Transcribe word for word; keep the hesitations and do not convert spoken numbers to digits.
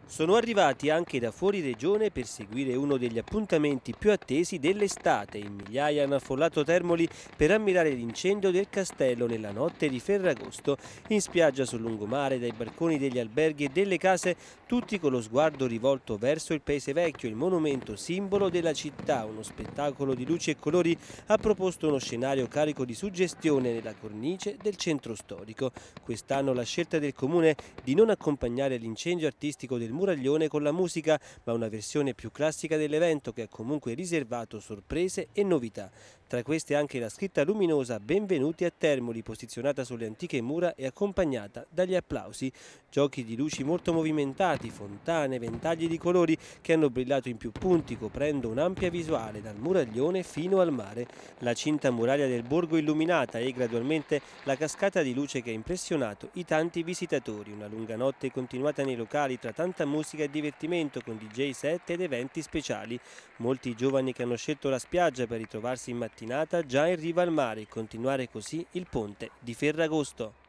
Sono arrivati anche da fuori regione per seguire uno degli appuntamenti più attesi dell'estate. In migliaia hanno affollato Termoli per ammirare l'incendio del castello nella notte di Ferragosto. In spiaggia sul lungomare, dai balconi degli alberghi e delle case, tutti con lo sguardo rivolto verso il Paese Vecchio, il monumento simbolo della città. Uno spettacolo di luci e colori ha proposto uno scenario carico di suggestione nella cornice del centro storico. Quest'anno la scelta del comune di non accompagnare l'incendio artistico del Muraglione con la musica, ma una versione più classica dell'evento che ha comunque riservato sorprese e novità. Tra queste anche la scritta luminosa "Benvenuti a Termoli", posizionata sulle antiche mura e accompagnata dagli applausi. Giochi di luci molto movimentati, fontane, ventagli di colori che hanno brillato in più punti, coprendo un'ampia visuale dal Muraglione fino al mare. La cinta muraglia del borgo illuminata e gradualmente la cascata di luce che ha impressionato i tanti visitatori. Una lunga notte continuata nei locali tra tanta musica e divertimento con D J set ed eventi speciali. Molti giovani che hanno scelto la spiaggia per ritrovarsi in mattinata già in riva al mare e continuare così il ponte di Ferragosto.